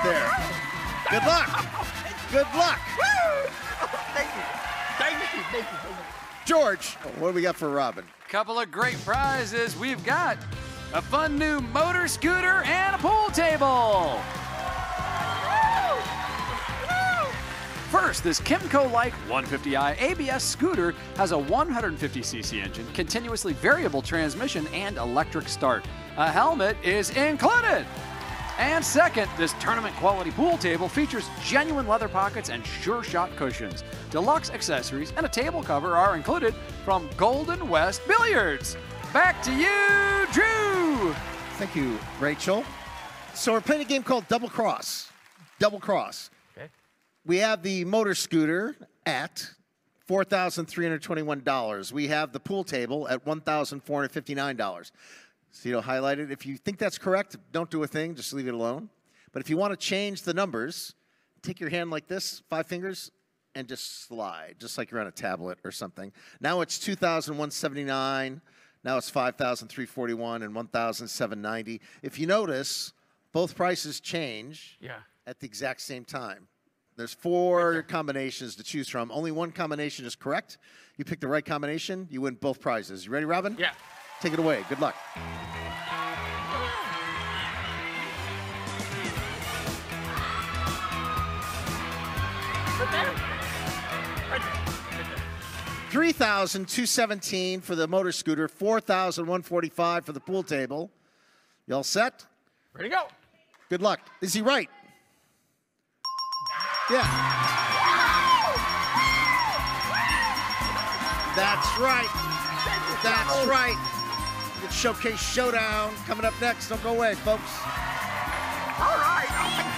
there. Good luck. Good luck. Thank you. Thank you. Thank you. George, what do we got for Robin? Couple of great prizes. We've got a fun new motor scooter and a pool table. First, this Kimco-like 150i ABS scooter has a 150cc engine, continuously variable transmission, and electric start. A helmet is included. And second, this tournament-quality pool table features genuine leather pockets and sure-shot cushions. Deluxe accessories and a table cover are included from Golden West Billiards. Back to you, Drew. Thank you, Rachel. So we're playing a game called Double Cross. Double Cross. Okay. We have the motor scooter at $4,321. We have the pool table at $1,459. So you'll highlight it. If you think that's correct, don't do a thing. Just leave it alone. But if you want to change the numbers, take your hand like this, 5 fingers, and just slide, just like you're on a tablet or something. Now it's $2,179. Now it's $5,341 and $1,790. If you notice, both prices change at the exact same time. There's 4 combinations to choose from. Only one combination is correct. You pick the right combination, you win both prizes. You ready, Robin? Yeah. Take it away. Good luck. Right there. Right there. $3,217 for the motor scooter, $4,145 for the pool table. You all set? Ready to go. Good luck. Is he right? Yeah. That's right. That's right. Showcase Showdown coming up next. Don't go away, folks. All right.